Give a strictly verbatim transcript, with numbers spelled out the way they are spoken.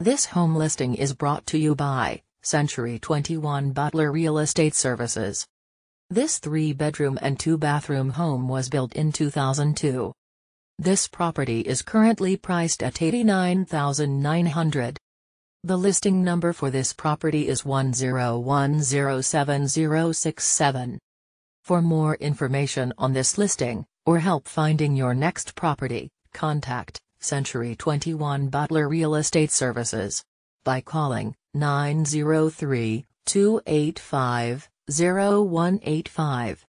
This home listing is brought to you by Century twenty-one Butler Real Estate Services. This three-bedroom and two-bathroom home was built in two thousand two. This property is currently priced at eighty-nine thousand nine hundred dollars. The listing number for this property is one zero one zero seven zero six seven. For more information on this listing, or help finding your next property, contact Century twenty-one Butler Real Estate Services by calling nine zero three, two eight five, zero one eight five.